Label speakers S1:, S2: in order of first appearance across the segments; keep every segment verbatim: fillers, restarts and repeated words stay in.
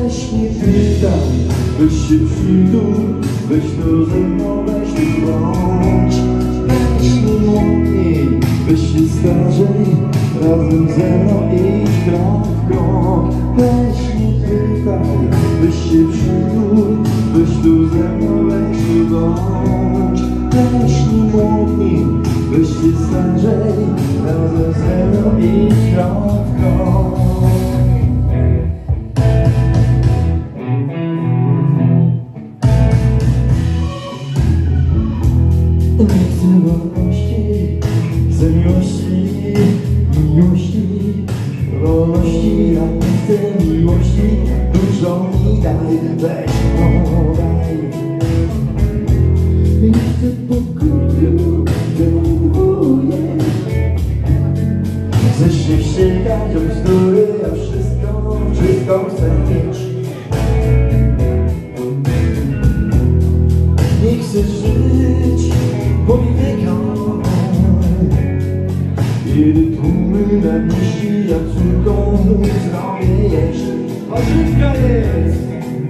S1: Weź nie pytaj, weź się przytul, weź to ze mną, weź tu bądź. Weź nie mocniej, weź się starzej, razem ze mną idź krok w krok. Weź nie pytaj, weź się przytul, weź tu ze mną, weź tu bądź. Weź nie mocniej, weź się starzej, razem ze mną idź krok w krok. Nie chcę wolności, chcę miłości, miłości, wolności. Ja nie chcę miłości, dużo mi daj, weź podaj. Nie chcę pokoju, denerwuję. Chcę się wściekać o bzdury, a wszystko, wszystko chcę mieć. Nie chcę żyć po wiekach, kiedy tłumy na myśli, jak córką zrobię jeszcze warzywka jest.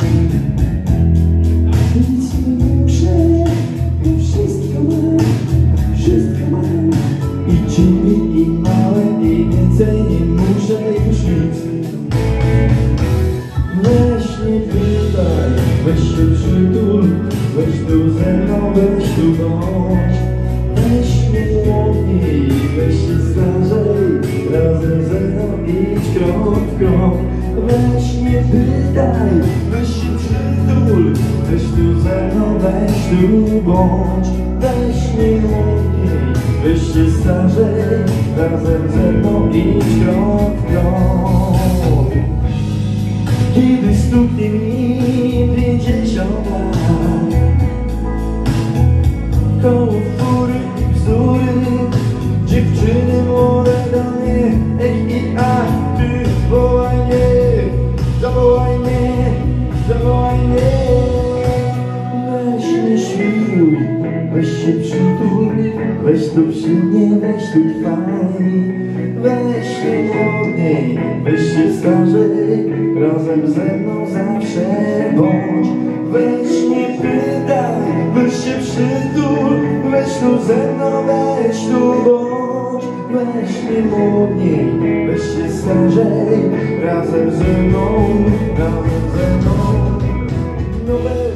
S1: Nic nie muszę, bo wszystko mam, wszystko mam. I ciebie, i małe, i więcej nie muszę już nic. Weź nie pytaj, weź się przytul, weź tu ze mną, weź tu bądź. Weź mnie mocniej, weź się starzej, razem ze mną idź krok w krok. Weź nie pytaj, weź się przytul, weź tu ze mną, weź tu bądź. Weź mnie mocniej, weź się starzej, razem ze mną idź krok w krok. Kiedy stuknie mi pięćdziesiąt lat, koło fury i bzdury, dziewczyny młode do mnie, ej i a, ty wołaj mnie, zawołaj mnie, zawołaj mnie. Weź mnie świruj, weź się przytul, weź tu przy mnie, weź tu trwaj. Weź się młodniej, weź się starzej, razem ze mną zawsze bądź. Weź nie pytaj, weź się przytul, weź tu ze mną, weź tu bądź. Weź nie młodniej, weź się starzej, razem ze mną, razem ze mną. No